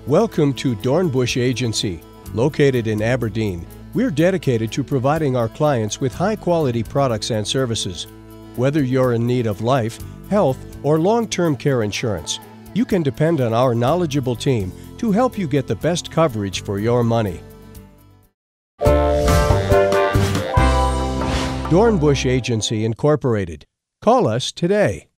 Welcome to Dornbush Agency. Located in Aberdeen, we're dedicated to providing our clients with high-quality products and services. Whether you're in need of life, health, or long-term care insurance, you can depend on our knowledgeable team to help you get the best coverage for your money. Dornbush Agency Incorporated. Call us today.